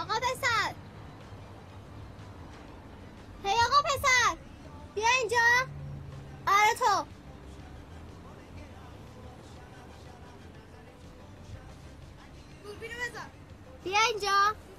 آقا پسر، هی آقا پسر بیا اینجا. آره تو دوربینو بذار. بیا اینجا.